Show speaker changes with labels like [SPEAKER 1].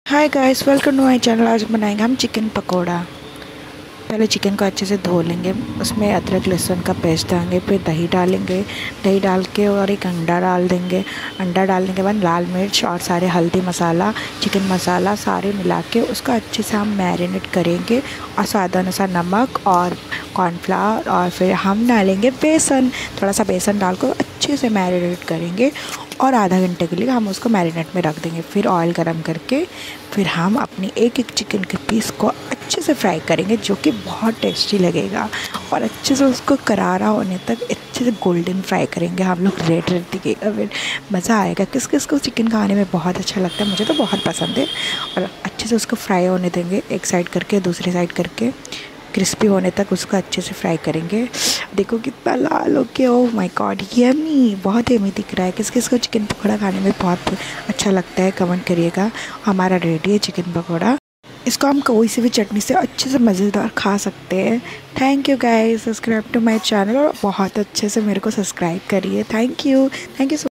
[SPEAKER 1] Hi guys, welcome to my channel. आज बनाएंगे हम चिकन पकोड़ा। पहले चिकन को अच्छे से धो लेंगे, उसमें अदरक लहसुन का पेस्ट डालेंगे, फिर दही डालेंगे। दही डाल के और एक अंडा डाल देंगे। अंडा डालने के बाद लाल मिर्च और सारे हल्दी मसाला, चिकन मसाला सारे मिला के उसका अच्छे से हम मैरिनेट करेंगे। और स्वाद अनुसार नमक और कॉर्नफ्लावर, और फिर हम डालेंगे बेसन। थोड़ा सा बेसन डाल कर अच्छे से मैरिनेट करेंगे और आधा घंटे के लिए हम उसको मैरिनेट में रख देंगे। फिर ऑयल गरम करके फिर हम अपनी एक एक चिकन के पीस को अच्छे से फ्राई करेंगे, जो कि बहुत टेस्टी लगेगा। और अच्छे से उसको करारा होने तक अच्छे से गोल्डन फ्राई करेंगे हम लोग, रेड रेड दिखेगा, फिर मज़ा आएगा। किस किस को चिकन खाने में बहुत अच्छा लगता है, मुझे तो बहुत पसंद है। और अच्छे से उसको फ्राई होने देंगे, एक साइड करके दूसरी साइड करके क्रिस्पी होने तक उसको अच्छे से फ्राई करेंगे। देखो कितना लाल हो गया, ओह माय गॉड, यम्मी, बहुत यम्मी दिख रहा है। किस किस को चिकन पकौड़ा खाने में बहुत अच्छा लगता है, कमेंट करिएगा। हमारा रेडी है चिकन पकौड़ा। इसको हम कोई सी भी चटनी से अच्छे से मज़ेदार खा सकते हैं। Thank you guys, subscribe to my channel और बहुत अच्छे से मेरे को सब्सक्राइब करिए। Thank you so